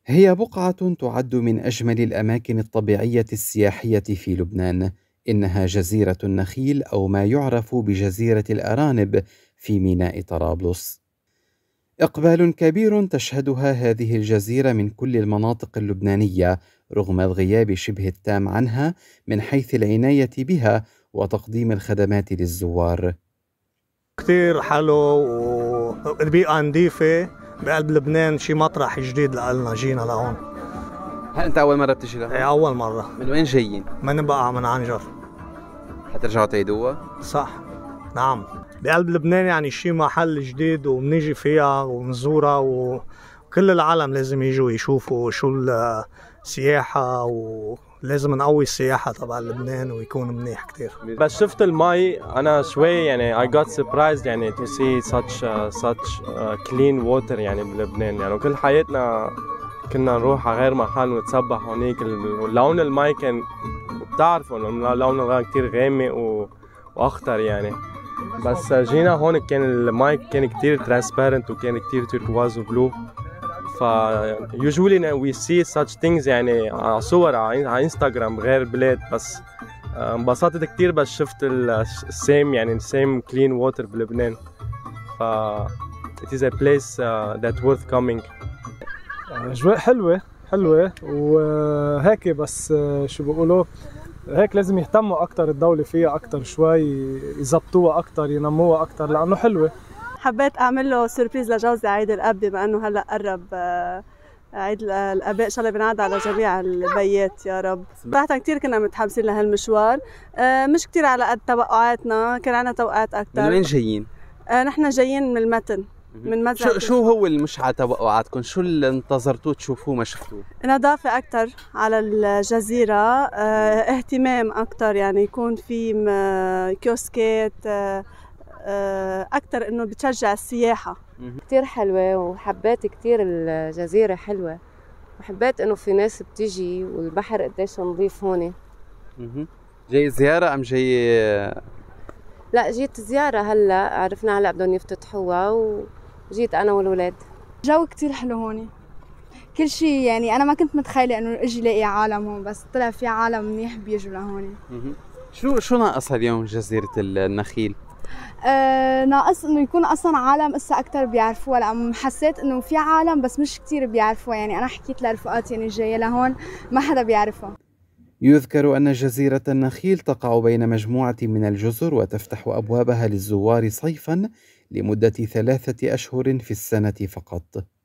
هي بقعة تعد من أجمل الأماكن الطبيعية السياحية في لبنان. إنها جزيرة النخيل أو ما يعرف بجزيرة الأرانب في ميناء طرابلس. إقبال كبير تشهدها هذه الجزيرة من كل المناطق اللبنانية رغم الغياب شبه التام عنها من حيث العناية بها وتقديم الخدمات للزوار. كتير حلو والبيئة نظيفة بقلب لبنان، شي مطرح جديد لنا جينا لهون. هل أنت أول مرة بتجي لهون؟ ايه أول مرة. من وين جايين؟ من بقى من عنجر. حترجعوا تعيدوها؟ صح، نعم. بقلب لبنان يعني شي محل جديد وبنيجي فيها وبنزورها وكل العالم لازم يجوا يشوفوا شو السياحة، ولازم نقوي السياحة تبع لبنان ويكون منيح كتير. بس شفت المي أنا شوي يعني I got surprised يعني to see such clean water يعني بلبنان. يعني كل حياتنا كنا نروح على غير محل ونتسبح هونيك، لون المي كان بتعرفوا لون المي كتير غامق واخضر يعني. بس جينا هون كان المي كان كتير transparent وكان كتير turquoise وبلو. ف usually we see such things يعني على صور على انستغرام غير بلاد. بس انبسطت كتير بس شفت السيم يعني same clean water بلبنان. ف it is a place that worth coming. أجواء حلوة وهيك، بس شو بقولوا هيك لازم يهتموا أكتر الدولة فيها أكتر شوي، يزبطوها أكتر ينموها أكتر لأنه حلوة. حبيت أعمل له سيربريز لجوزي عيد الأب بما أنه هلأ قرب عيد الآباء، إن شاء الله بنعاد على جميع البيات يا رب. صراحة كتير كنا متحمسين لهالمشوار، مش كتير على قد توقعاتنا، كان عنا توقعات أكتر. من وين جايين؟ نحن جايين من المتن، من مزرعة. شو هو اللي مش على توقعاتكم؟ شو اللي انتظرتوه تشوفوه ما شفتوه؟ نظافة أكتر على الجزيرة، اهتمام أكتر، يعني يكون في كيوسكات أكتر، إنه بتشجع السياحة. كتير حلوة وحبيت كتير الجزيرة حلوة، وحبيت إنه في ناس بتيجي والبحر قديش نظيف هون. جاي زيارة أم جاي؟ لا، جيت زيارة هلا، عرفنا هلا بدهم يفتتحوها وجيت أنا والولاد. جو كتير حلو هون، كل شيء يعني أنا ما كنت متخيلة إنه أجي لاقي عالم هون، بس طلع في عالم منيح بيجوا لهون. شو ناقصها اليوم جزيرة النخيل؟ ناقص انه يكون اصلا عالم اسا اكثر بيعرفوها، لانه حسيت انه في عالم بس مش كثير بيعرفوها. يعني انا حكيت لرفقاتي اني جايه لهون ما حدا بيعرفها. يذكر أن جزيرة النخيل تقع بين مجموعة من الجزر وتفتح أبوابها للزوار صيفا لمدة 3 أشهر في السنة فقط.